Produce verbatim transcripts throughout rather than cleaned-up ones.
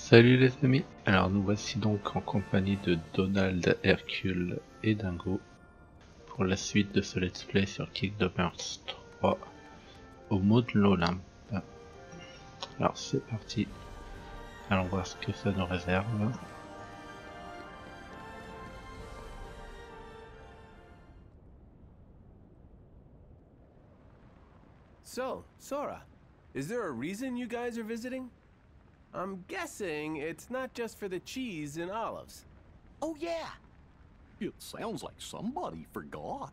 Salut les amis, alors nous voici donc en compagnie de Donald, Hercule et Dingo pour la suite de ce let's play sur Kingdom Hearts trois au mot de l'Olympe. Alors c'est parti, allons voir ce que ça nous réserve. So, Sora, is there a reason you guys are visiting? I'm guessing it's not just for the cheese and olives. Oh yeah! It sounds like somebody forgot.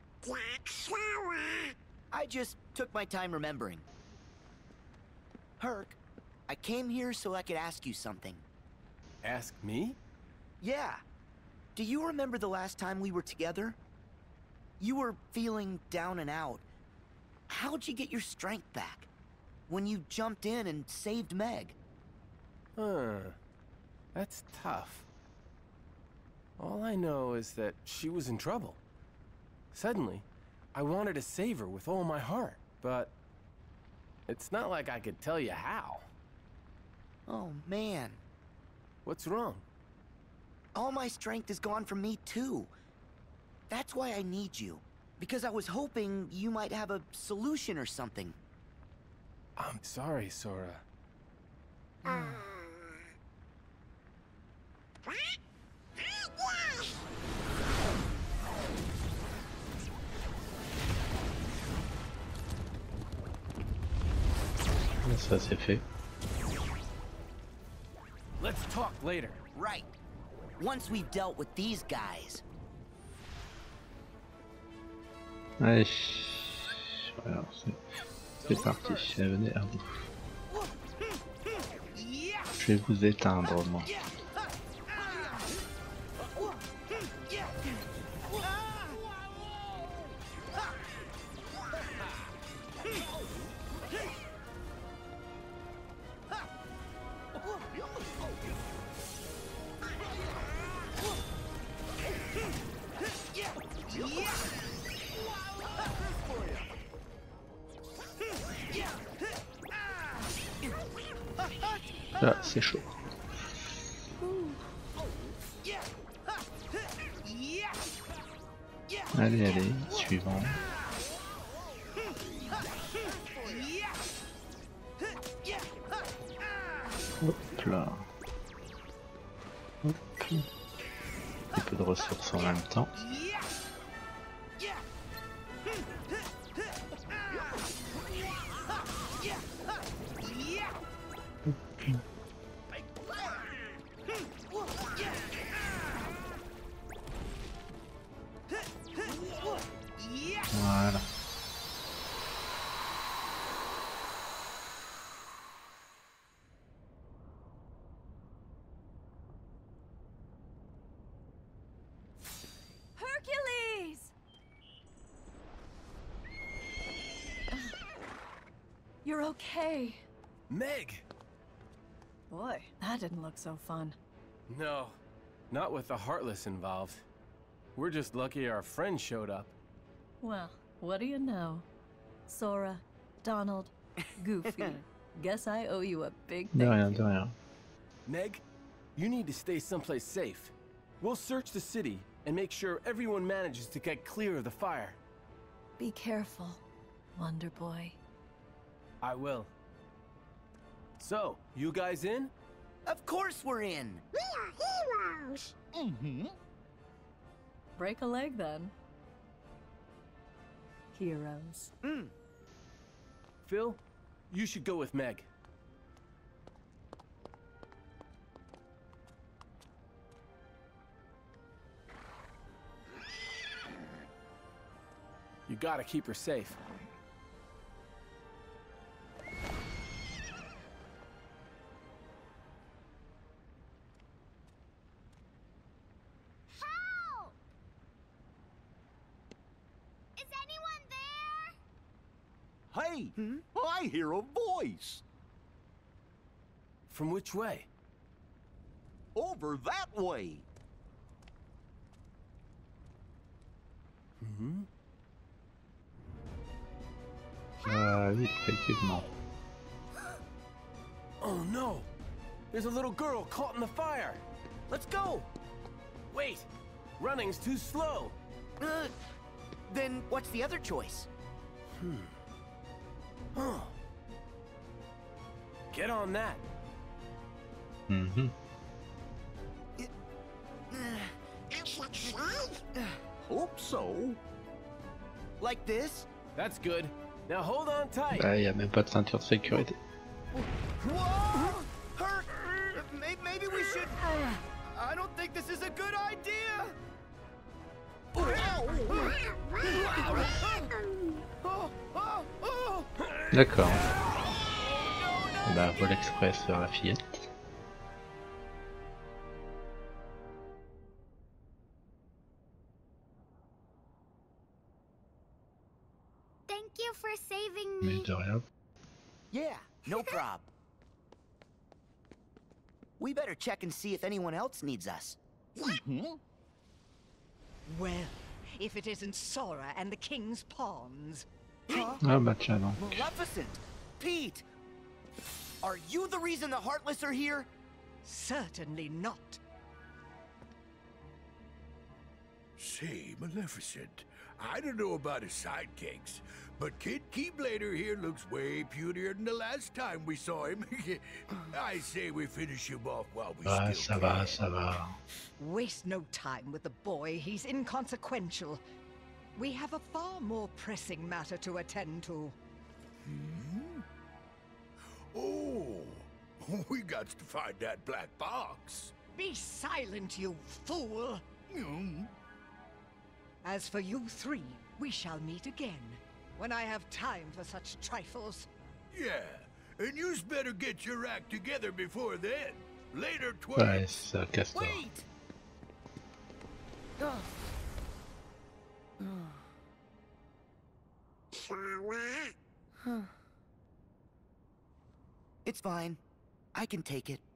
I just took my time remembering. Herc, I came here so I could ask you something. Ask me? Yeah. Do you remember the last time we were together? You were feeling down and out. How'd you get your strength back? When you jumped in and saved Meg? Huh. That's tough. All I know is that she was in trouble. Suddenly, I wanted to save her with all my heart, but it's not like I could tell you how. Oh, man. What's wrong? All my strength is gone from me, too. That's why I need you. Because I was hoping you might have a solution or something. I'm sorry, Sora. Ça c'est fait. Let's talk later. Right. Once we've dealt with these guys. Allez, alors c'est c'est parti, venez à vous. Je vais vous éteindre moi. Là, c'est chaud. Allez, allez, suivant. Hop là. Hop. Un peu de ressources en même temps. Voilà. Hercules! You're okay. Meg! Boy, that didn't look so fun. No, not with the Heartless involved. We're just lucky our friend showed up. Well, what do you know? Sora, Donald, Goofy. Guess I owe you a big De thank rien, you. de rien. Meg, you need to stay someplace safe. We'll search the city and make sure everyone manages to get clear of the fire. Be careful, Wonder Boy. I will. So, you guys in? Of course we're in. We are heroes. Mm-hmm. Break a leg then. Heroes. Mm. Phil, you should go with Meg. You gotta keep her safe. Help! Is anyone there? Hey, Hmm? I hear a voice. From which way? Over that way. Mm-hmm. Euh, oui, effectivement. Oh no! There's a little girl caught in the fire. Let's go! Wait! Running's too slow. Uh, then what's the other choice? Huh. Get on that. Mhm. Hope so. Like this? That's good. Now hold on tight. Bah, y a même pas de ceinture de sécurité. Whoa! Hurt! Maybe, maybe we should... I don't think this is a good idea! D'accord. Bah, vol express vers la fillette. Thank you for saving Mais me. de rien. Yeah, no prob. We better check and see if anyone else needs us. Hmm? Well, if it isn't Sora and the King's Pawns. Huh? Ah bah tiens donc. Maleficent! Pete! Are you the reason the Heartless are here? Certainly not. Say, Maleficent, I don't know about his sidekicks, but Kid Keyblader here looks way putier than the last time we saw him. I say we finish him off while we Ah, still ça can. va, ça va. Waste no time with the boy. He's inconsequential. We have a far more pressing matter to attend to. Hmm? Oh, we got to find that black box. Be silent, you fool! Hmm? As for you three, we shall meet again, when I have time for such trifles. Yeah, and you's better get your act together before then. Later, Ouais, twins. c'est ça, Castor. Wait! Ugh. Huh. It's fine. I can take it.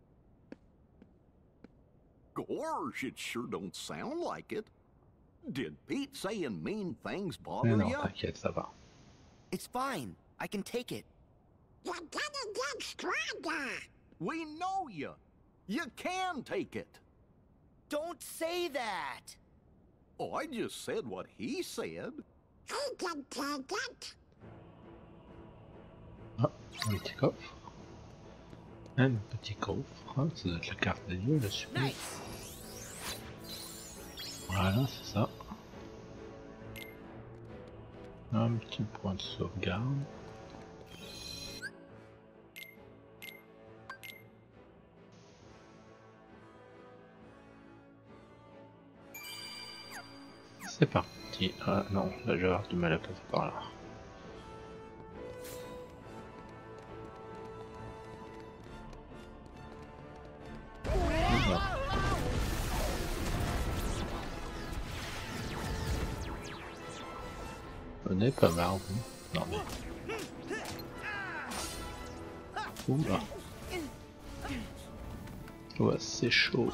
Gosh, it sure don't sound like it. Did Pete saying mean things Mais bother non, you? t'inquiète, ça va. It's fine. I can take it. You're gonna get stronger. We know you. You can take it. Don't say that! Oh, I just said what he said. I can take it. Ah, un petit coffre. Un petit coffre. Ah, ça doit être la carte des dieux, là, super. Nice! Voilà, c'est ça. Un petit point de sauvegarde. C'est parti. Ah non, là je vais avoir du mal à passer par là. Voilà. On est pas marre, vous. Non mais. Oula. Ouais, c'est chaud.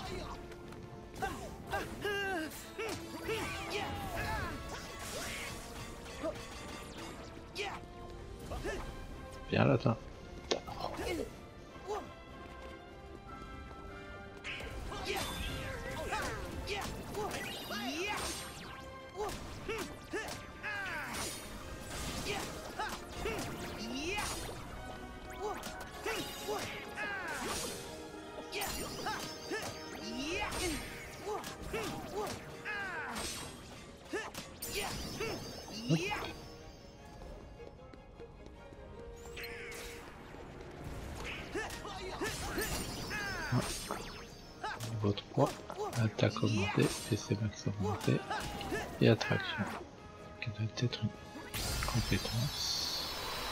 Viens là, toi. Niveau trois, attaque augmentée, P C max augmenté et attraction, qui doit être une compétence.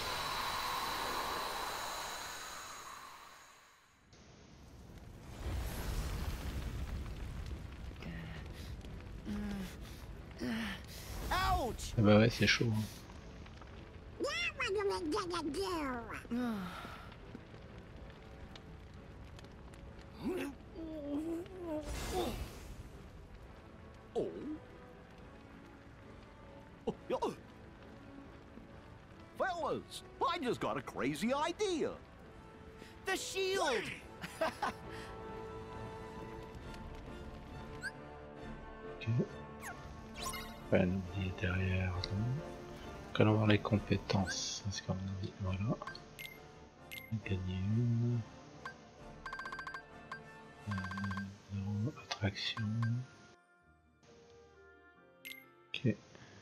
Ouch! Ah bah ouais, c'est chaud. Hein. Now what are we gonna do? Oh. Oh, yeah. Fellas, I just got a crazy idea. The shield! Ok. Pas à oublier derrière. Donc, allons voir les compétences. Parce qu'à mon avis, voilà. On a gagné une. Euh, zéro, attraction. Ok.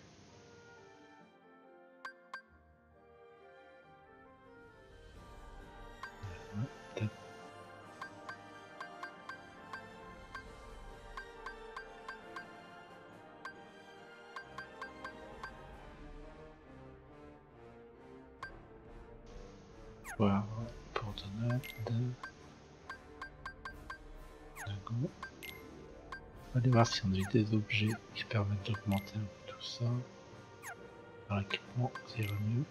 Voilà, pour Donald. D'accord. On va aller voir si on a eu des objets qui permettent d'augmenter un peu tout ça. Par l'équipement, ça ira mieux.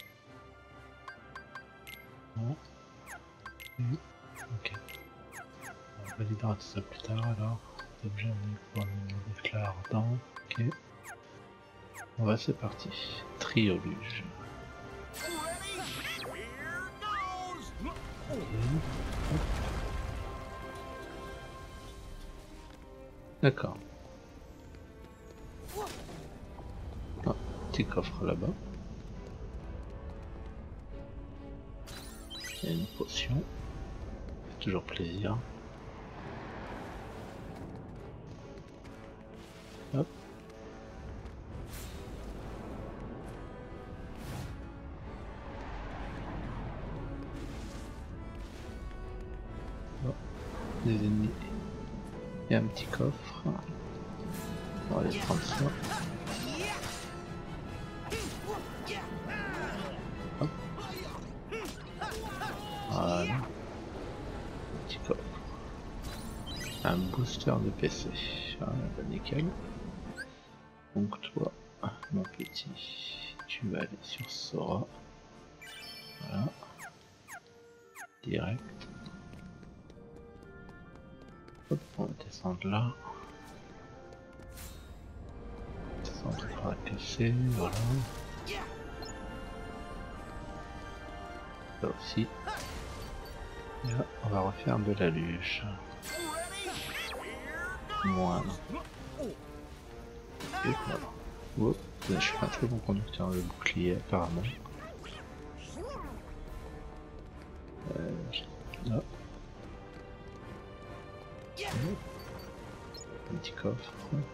Non. Oui. Ok. On validera tout ça plus tard alors. Les objets, on les déclare dans. Ok. On va, c'est parti. Trioluge. D'accord. Ah, petit coffre là-bas. Il y a une potion. Ça fait toujours plaisir. Hop. Oh. Des ennemis. Il y a un petit coffre. On va aller prendre ça. Hop. Voilà. Petit coffre. Un booster de P C. Voilà, bah nickel. Donc toi, mon petit, tu vas aller sur Sora. Voilà. Direct. Hop, on va descendre là. Descendre par la casser, voilà. Là aussi. Et là, on va refaire de la luge. Moindre. Et voilà. Hop, là, je suis un très bon conducteur de bouclier apparemment. Euh, là. Un petit coffre.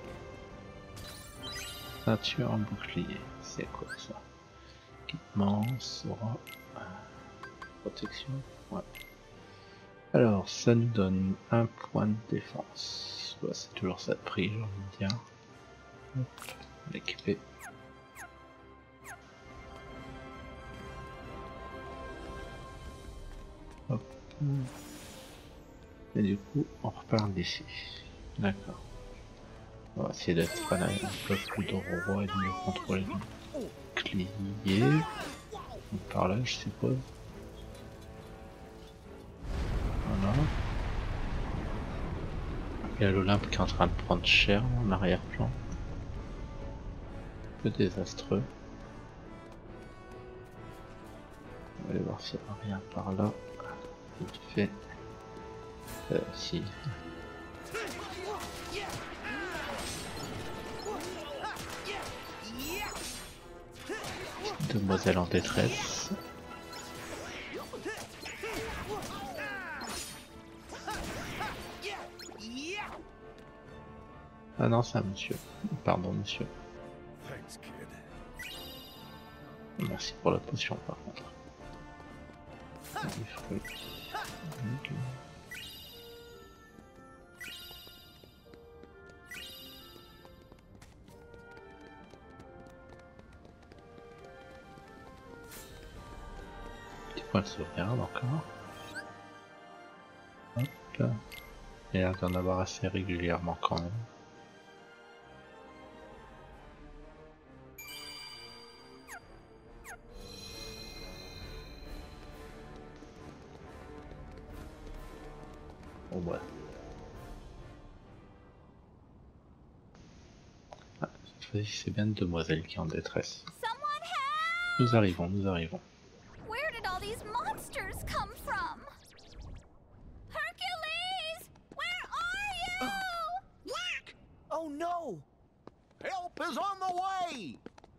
Ceinture en bouclier. C'est quoi ça? Équipement, Sora. Protection. Ouais. Alors, ça nous donne un point de défense. Ouais, c'est toujours ça de prix, j'ai envie de dire. Hop, l'équiper. Hop. Et du coup, on repart d'ici. D'accord. On va essayer d'être un peu plus droit et de mieux contrôler le bouclier. Donc par là, je suppose. Voilà. Il y a l'Olympe qui est en train de prendre cher en arrière-plan. Un peu désastreux. On va aller voir s'il n'y a rien par là. Vite fait. Euh, si. Demoiselle en détresse. Ah non, c'est un monsieur. Pardon, monsieur. Merci pour la potion, par contre. Okay. Petit point de sauvegarde encore. Hop. Il y a l'air d'en avoir assez régulièrement quand même. Bon ouais. Ah, cette fois-ci c'est bien une demoiselle qui est en détresse. Nous arrivons, nous arrivons. Where did all these monsters come from? go. Help is on the way!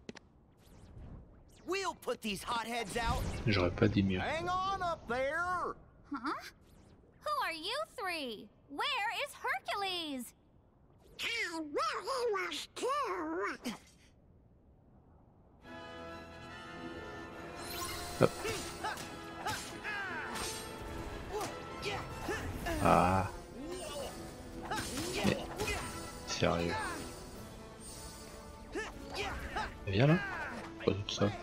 We'll put these hotheads out. J'aurais pas dit mieux. Hang on up there! Huh? Who are you three? Where is Hercules? I really was too. Hop. Ah. Mais... Sérieux. Viens là. Pas tout ça.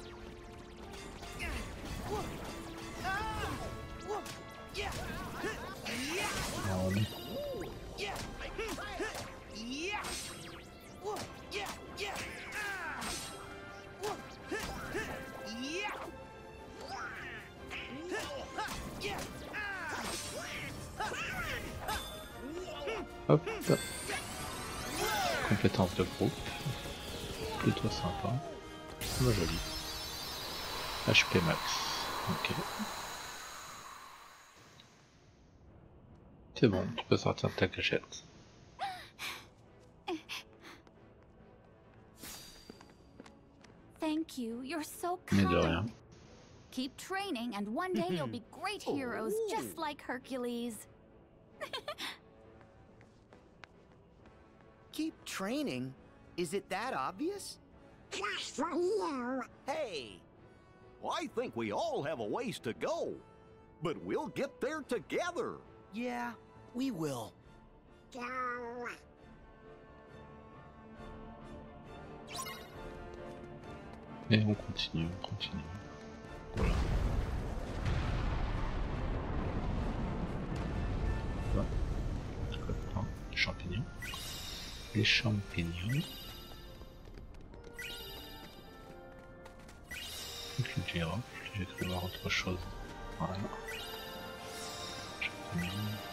Non, mais... Hop. Compétence de groupe. Plutôt sympa. Oh, joli. H P max. Ok. C'est bon, tu peux sortir de ta cachette. Thank you. You're so Mais de rien. kind. Keep training, and one day you'll be great heroes, just like Hercules. Keep training? Is it that obvious? Just for you. Hey! I think we all have a ways to go, but we'll get there together. Yeah, we will. Go. Et on continue, on continue. Voilà. Voilà. Voilà. Champignons. Les champignons. Donc le girofle, j'ai cru voir autre chose. Voilà. Champignons.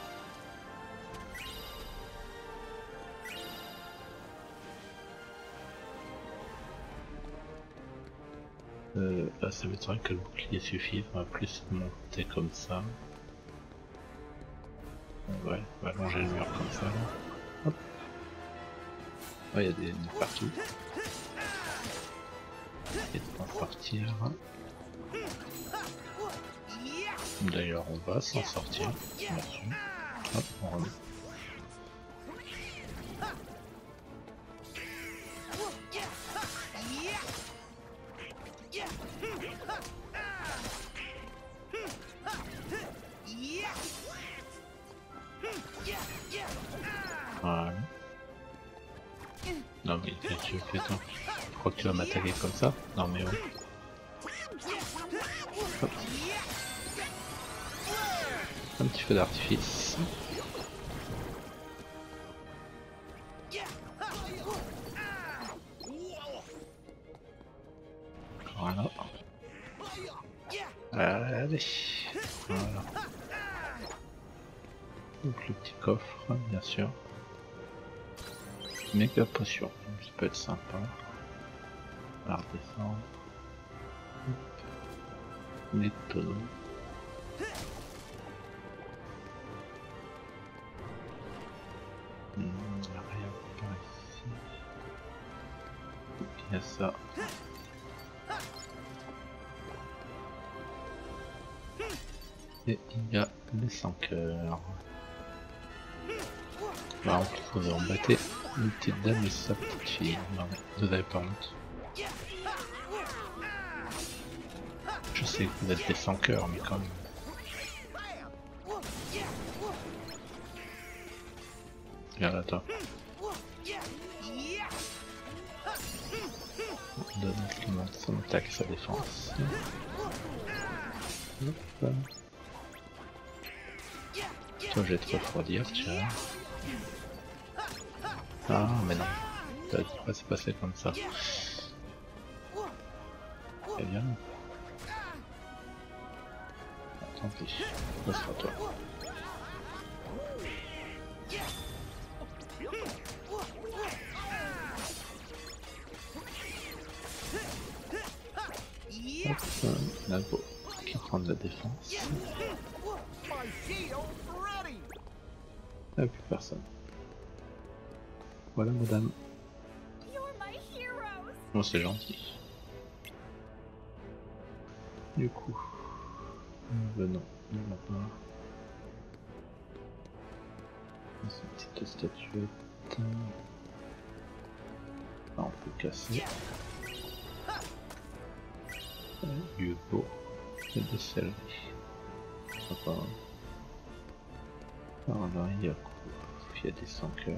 Euh, là, ça m'étonnerait que le bouclier suffise, on va plus monter comme ça. Ouais, on va allonger le mur comme ça. Là. Hop. Oh, il y a des ennemis partout. Et de pas sortir. D'ailleurs, on va s'en sortir, bien sûr. Hop, on remet. Voilà. Non mais qu'est-ce que tu fais toi? Je crois que tu vas m'attaquer comme ça? Non mais ouais. Hop. Un petit feu d'artifice. Voilà. Allez. Voilà. Donc le petit coffre, bien sûr. Méga potion, ça peut être sympa. On va redescendre. Les tonneaux. Il n'y a rien par ici. Il y a ça. Et il y a les cinq cœurs. Là on pouvait embêter une petite dame et sa petite fille. Non mais vous avez pas honte. Je sais que vous êtes des sans cœurs mais quand même. Regarde là toi. On donne simplement son attaque et sa défense. Hop. Toi je vais te refroidir, tiens. Ah mais non, ça va pas se passer comme ça. Eh bien. Ah, tant pis, ce sera toi. Hop, Nago qui prend de la défense. Ah, plus personne. Voilà madame. You're my heroes. Oh c'est gentil. Du coup, venons de là-bas. Cette petite statuette. Là on peut casser. Du beau et des céleri. Sympa. Alors là il y a quoi? Il y a des sans cœurs.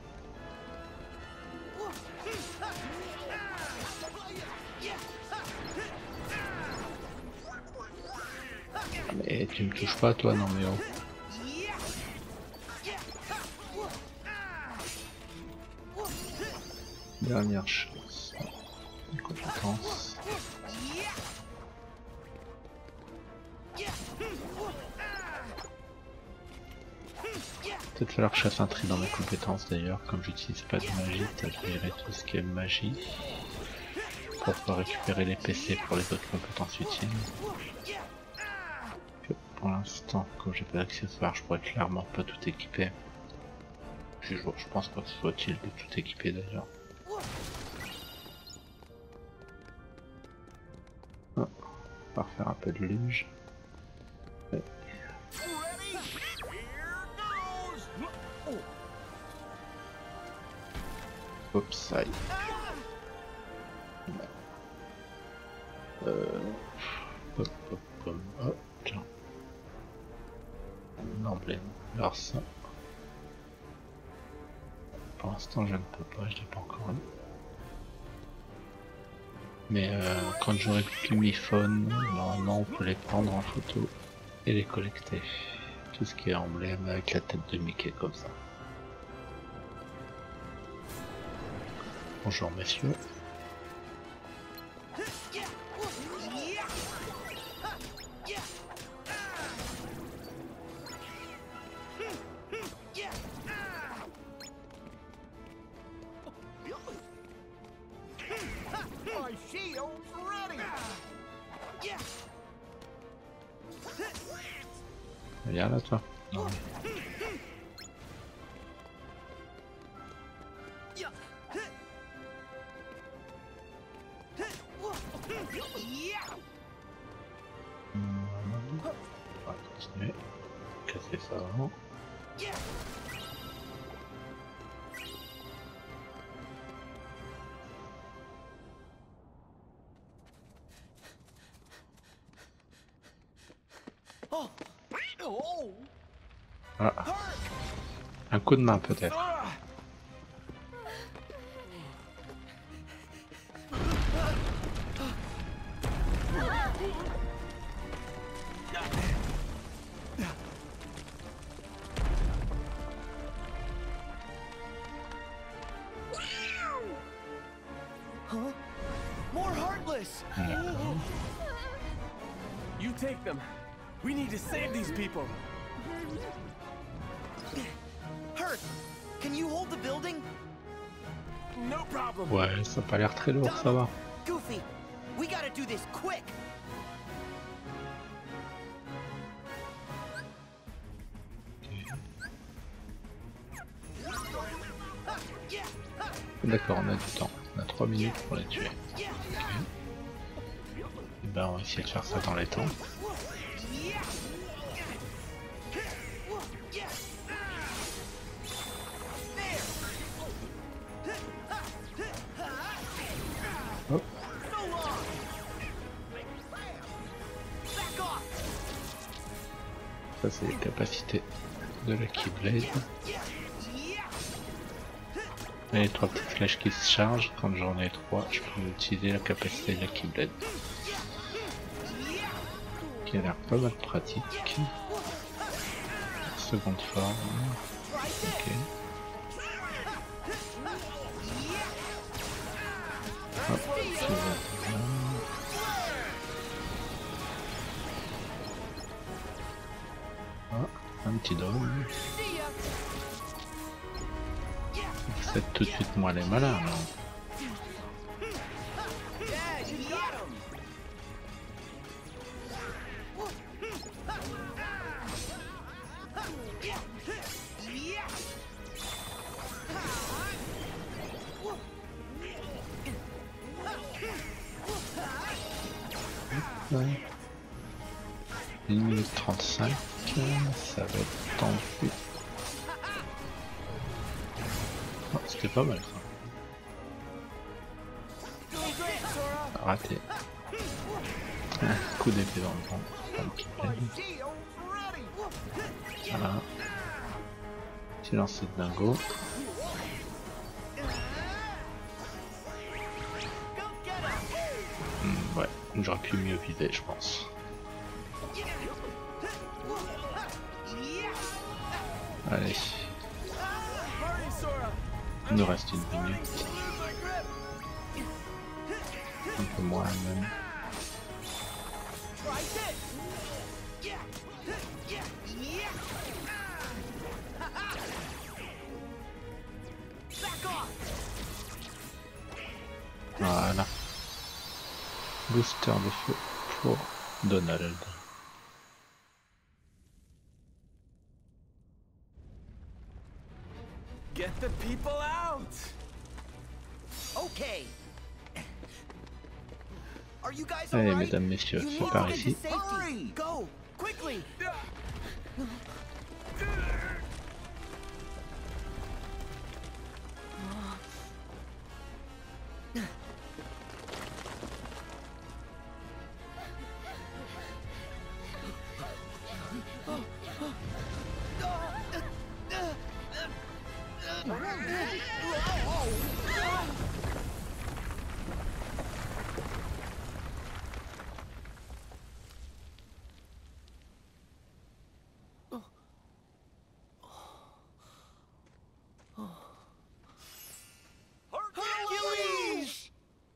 Mais tu me touches pas toi, non mais oh. Dernière chose. Une compétence. Peut-être falloir que je fasse un tri dans mes compétences d'ailleurs, comme j'utilise pas de magie, peut-être virer tout ce qui est magie pour pouvoir récupérer les P C pour les autres compétences utiles. Que pour l'instant, comme j'ai pas d'accessoires, je pourrais clairement pas tout équiper. Puis je, je pense pas que ce soit utile de tout équiper d'ailleurs. Ah, on va refaire un peu de luge. Ouais. Oups, aïe. Euh... Hop, hop, hop, hop, tiens. Un emblème, alors ça. Pour l'instant je ne peux pas, je l'ai pas encore eu. Mais euh, quand j'aurai plus l'iPhone, normalement on peut les prendre en photo et les collecter. Tout ce qui est emblème avec la tête de Mickey comme ça. Bonjour messieurs. Viens là toi. Non. On va continuer. Casser ça avant. Ah. Un coup de main peut-être. Huh? More Heartless! You take them. We need to save these people. Hurt! Can you hold the building? No problem. Ouais, ça a pas l'air très lourd, ça va. Goofy, we gotta do this quick. D'accord, on a du temps. On a trois minutes pour les tuer. Okay. Et ben on va essayer de faire ça dans les temps. Hop. Ça c'est les capacités de la Keyblade. Et les trois petites flèches qui se chargent, quand j'en ai trois, je peux utiliser la capacité de la Keyblade. Qui a l'air pas mal pratique. Seconde forme. Ok. Hop, ah, un petit drone. C'est tout de suite moi les malins. Ouais. une minute trente-cinq, ça va être tendu. Oh, c'était pas mal ça. Raté. Un coup d'épée dans le vent. Pas le qui plaît. Voilà. Petit lancer de dingo. Hmm, ouais, j'aurais pu mieux vider, je pense. Allez. Il nous reste une minute. Un peu moins même. Voilà. Booster de feu pour Donald. Get the people out! Okay. Are you guys Allez, all right? mesdames, messieurs, You c'est need par to get ici. to safety. Go, quickly. Hercules!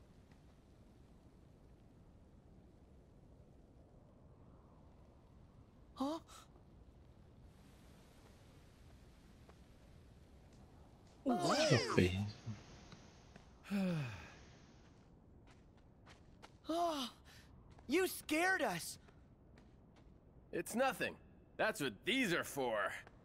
Huh? Surprise. Oh, you scared us. It's nothing. That's what these are for.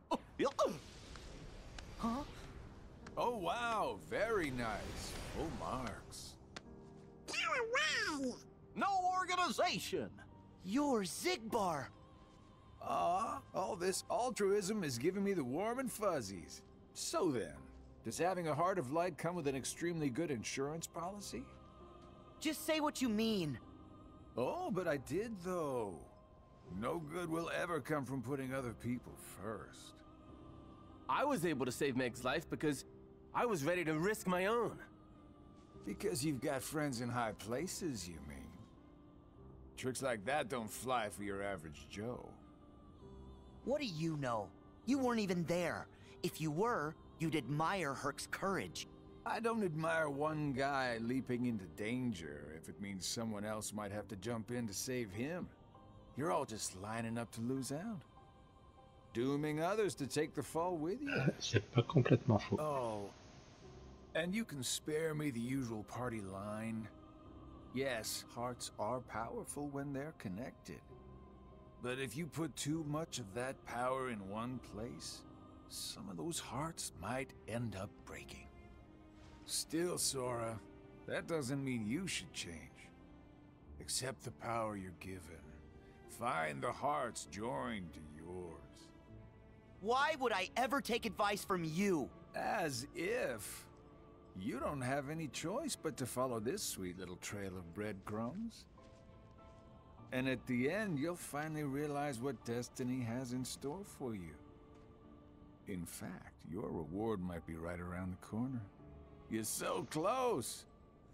Huh? Oh wow, very nice. Full marks. Go away! No organization! You're Zigbar. Ah, all this altruism is giving me the warm and fuzzies. So then, does having a Heart of Light come with an extremely good insurance policy? Just say what you mean. Oh, but I did though. No good will ever come from putting other people first. I was able to save Meg's life because I was ready to risk my own. Because you've got friends in high places, you mean? Tricks like that don't fly for your average Joe. What do you know? You weren't even there. If you were, you'd admire Herc's courage. I don't admire one guy leaping into danger if it means someone else might have to jump in to save him. You're all just lining up to lose out. Dooming others to take the fall with you. C'est pas complètement faux. Oh, and you can spare me the usual party line. Yes, hearts are powerful when they're connected. But if you put too much of that power in one place, some of those hearts might end up breaking. Still, Sora, that doesn't mean you should change. Accept the power you're given. Find the hearts joined to yours. Why would I ever take advice from you? As if. You don't have any choice but to follow this sweet little trail of breadcrumbs. And at the end, you'll finally realize what destiny has in store for you. In fact, your reward might be right around the corner. You're so close!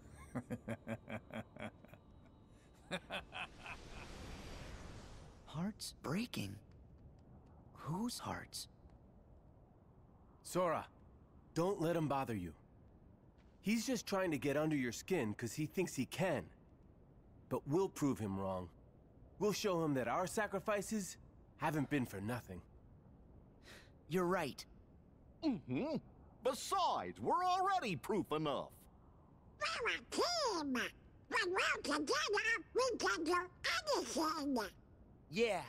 Hearts breaking? Whose hearts? Sora, don't let him bother you. He's just trying to get under your skin because he thinks he can. But we'll prove him wrong. We'll show him that our sacrifices haven't been for nothing. You're right. Mm-hmm. Besides, we're already proof enough. We're a team! When we're together, we can do anything! Yeah.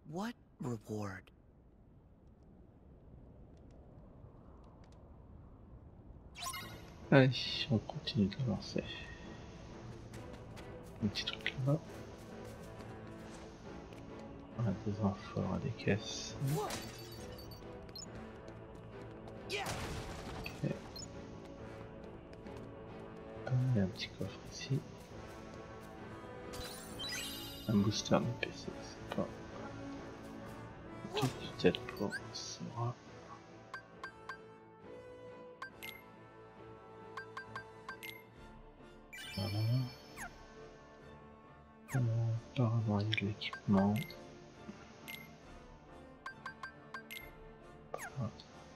What reward? Allez, on continue d'avancer. Un petit truc là-bas. On a des amphores à des caisses. Ok. Ah, il y a un petit coffre ici. Un booster de P C, c'est pas... Tout peut-être pour Sora. Voilà. Euh, apparemment il y a de l'équipement. Voilà.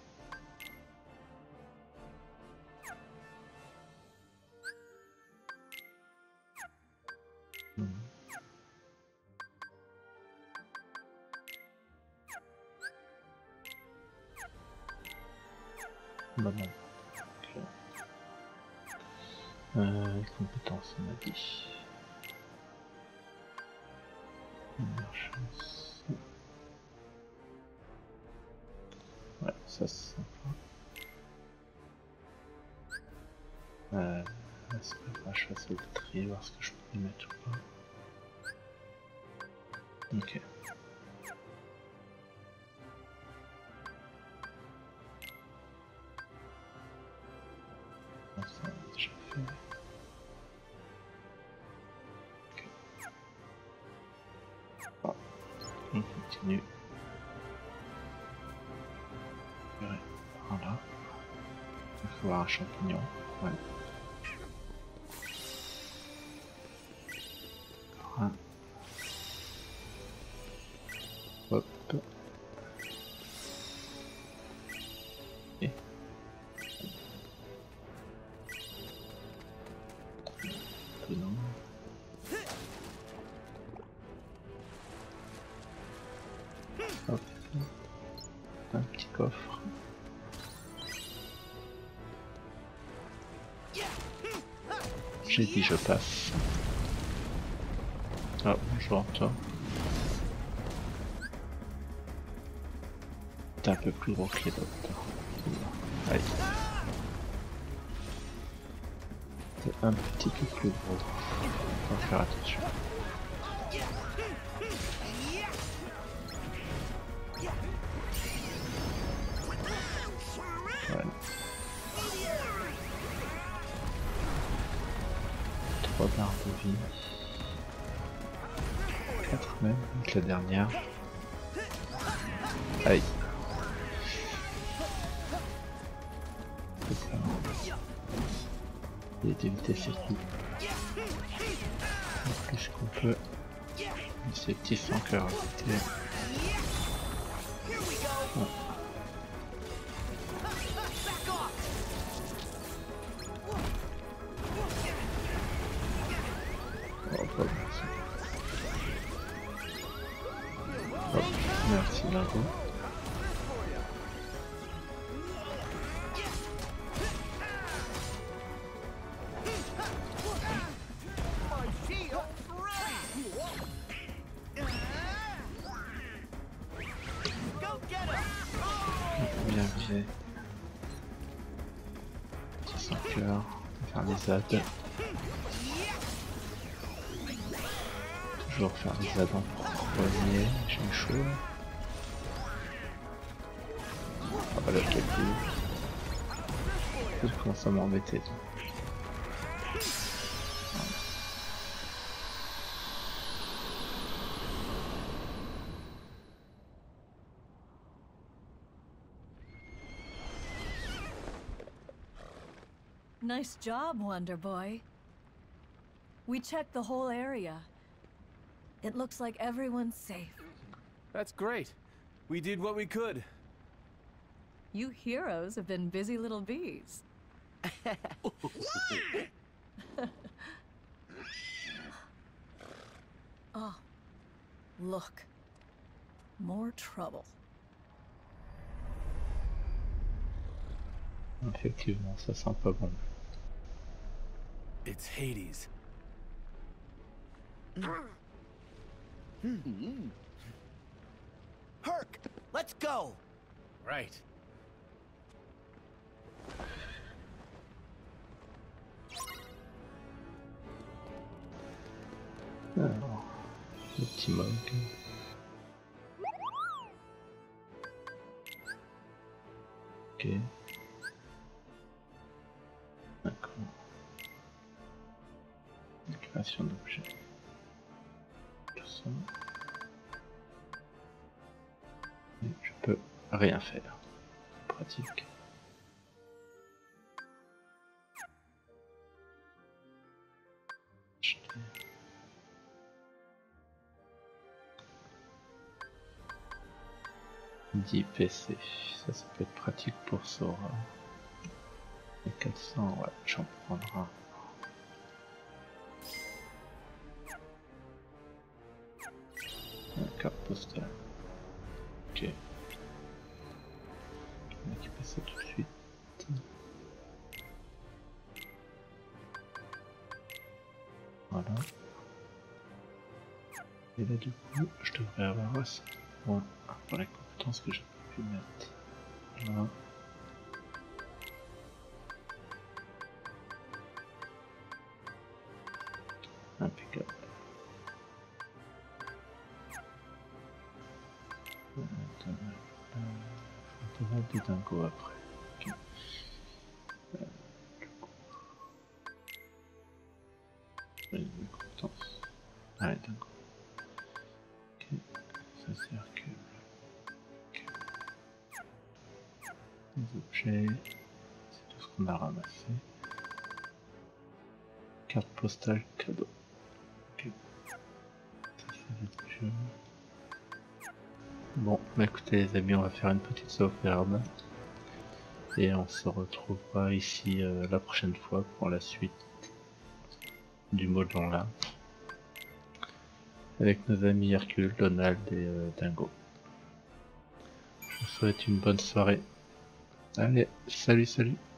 Hmm. Bah non. Okay. Euh, les compétences, on a dit. Première chance. Ouais, ça c'est sympa. Euh, c'est pas grave, je vais essayer de trier, voir ce que je peux y mettre ou pas. Ok. Ça, on a déjà fait. Ok. Bon, on continue. Voilà. Il faut avoir un champignon. Ouais. Un. Hop. Et. Non. Hop. Un petit coffre. J'ai dit je passe. Ah bonjour toi. T'es un peu plus gros que les autres. Allez. T'es un petit peu plus gros. Faut faire attention. Voilà. Trois barres de vie. Quatre même, avec la dernière. Aïe. C'est ça. Il est évité ces coups. Le plus qu'on peut. Ces petits sans cœur à côté. Bon. Oh, pas merci. Hop, merci Lago. Bien visé. Petit sans cœur. Faire des zads. Toujours faire des zads en premier. J'ai chaud. Ah bah là, calcul. Je commence à m'embêter. Nice job, Wonder Boy. We checked the whole area. It looks like everyone's safe. That's great. We did what we could. You heroes have been busy little bees. Oh, look. More trouble. Effectivement, ça sent pas bon. It's Hades. Mm. Let's go. Right. Alors, le petit mug. Ok. D'accord. Création d'objets. Tout ça. Et je peux rien faire. Pratique. Acheter. dix P C, ça, ça peut être pratique pour Sora. Et quatre cents, ouais, j'en prendrai un. La carte postale. Ok. Je vais équiper ça tout de suite. Voilà. Et là, du coup, je devrais avoir assez. Ouais, pour les compétences que j'ai pu mettre. Voilà. Impeccable. Il faudra des dingos après. Okay. Euh, du coup. Les compétences. Ah, les dingos. Ok. Ça circule. Okay. Les objets. C'est tout ce qu'on a ramassé. Carte postale cadeau. Ok. Ça c'est le jeu. Bon, bah écoutez les amis, on va faire une petite sauvegarde. Et on se retrouvera ici euh, la prochaine fois pour la suite du mode là. Avec nos amis Hercule, Donald et euh, Dingo. Je vous souhaite une bonne soirée. Allez, salut salut.